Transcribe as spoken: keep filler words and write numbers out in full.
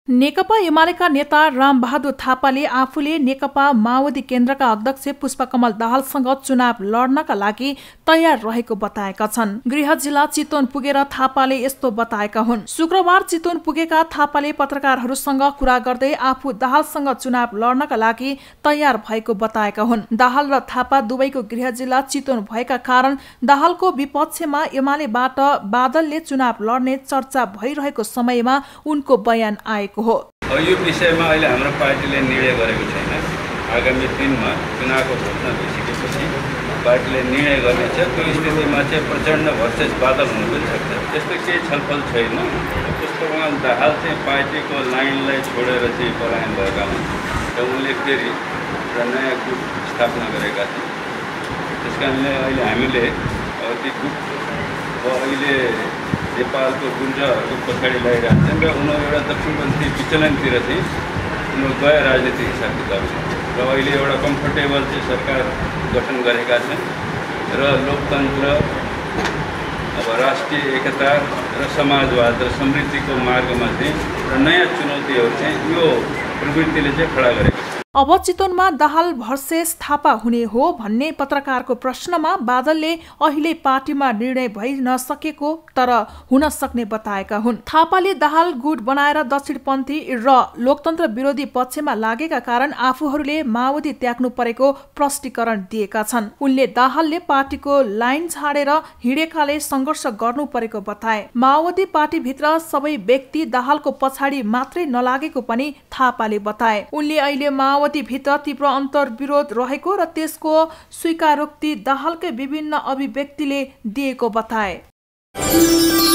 नेकपा एमालेका नेता रामबहादुर थापाले आफूले नेकपा माओवादी केन्द्रका अध्यक्ष पुष्पकमल दाहालसँग चुनाव लड्नका लागि तयार रहेको बताएका छन्। गृह जिल्ला चितवन पुगेर थापाले यस्तो बताएका हुन्। शुक्रबार चितवन पुगेका थापाले पत्रकारहरूसँग कुरा गर्दै आफू दाहालसँग चुनाव लड्नका लागि तयार भएको बताएका हुन्। दाहाल र थापा दुवैको गृह जिल्ला चितवन भएका कारण दाहालको विपक्षमा एमालेबाट बादलले चुनाव लड्ने चर्चा भइरहेको समयमा उनको बयान आएको हो। यो विषयमा अहिले हाम्रो पार्टीले निर्णय गरेको छैन। आगामी दिनमा चुनावको घोषणा भइसकेपछि पार्टीले निर्णय गर्नेछ। त्यो स्थितिमा चाहिँ प्रचण्ड भर्सेस बादल हुन पनि सक्छ। त्यस्तो केही छलफल छैन। पुष्पकमल दाहाल चाहिँ पार्टीको लाइनलाई छोडेर चाहिँ पलायन भएका हुन् र उनले फेरि नयाँ गुट स्थापना गरेका थिए। त्यस कारणले अहिले हामीले ती गुट अहिले नेपालको गुन्जाहरूको पछाडि लगाइरहेका छन् र उनीहरू एउटा दक्षिणपन्थी विचलनतिर चाहिँ उनीहरू गए राजनीतिक हिसाब किताब र अहिले एउटा कम्फर्टेबल चाहिँ सरकार गठन गरेका छन् र लोकतन्त्र अब राष्ट्रिय एकता र समाजवाद र समृद्धिको मार्गमा चाहिँ र नयाँ चुनौतीहरू चाहिँ यो प्रवृत्तिले चाहिँ खडा गरेको छ। अब चितवनमा दाहाल भर्सेस थापा हुने हो भन्ने पत्रकारको प्रश्नमा बादलले अहिले पार्टीमा निर्णय भइ नसकेको तर हुन सक्ने बताएका हुन्। थापाले दाहाल गुट बनाएर दक्षिणपन्थी र लोकतन्त्र विरोधी पक्षमा लागेका कारण आफूहरूले माओवादी त्याग्नु परेको प्रष्टीकरण दिएका छन्। उनले दाहालले पार्टीको लाइन छाडेर हिँडेकाले सङ्घर्ष गर्नु परेको बताए। माओवादी पार्टीभित्र सबै व्यक्ति दाहालको पछाडि मात्रै नलागेको पनि थापाले बताए। उनले अहिले माओवादी भित्र तीव्र अन्तर्विरोध रहेको र त्यसको स्वीकारोक्ति दाहालकै विभिन्न अभिव्यक्तिले दिएको बताए।